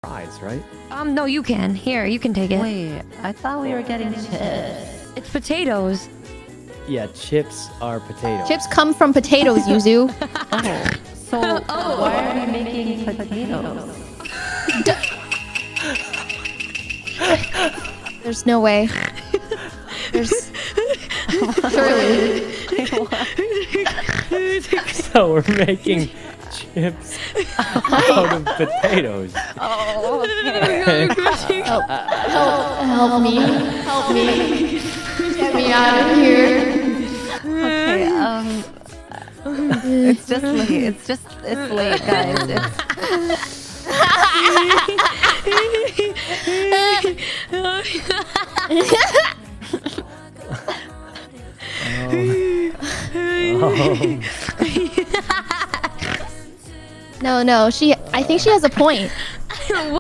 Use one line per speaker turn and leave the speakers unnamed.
fries, right?
No, you can. Here, you can take it.
Wait, I thought we were getting chips.
It's potatoes.
Yeah, chips are potatoes.
Chips come from potatoes, Yuzu.
Oh, so why are we making potatoes?
There's no way. There's surely.
So we're making chips out of potatoes.
Oh, okay.
Help me. Help me. Get me out of here.
Okay, it's just late. It's late, guys.
No, I think she has a point.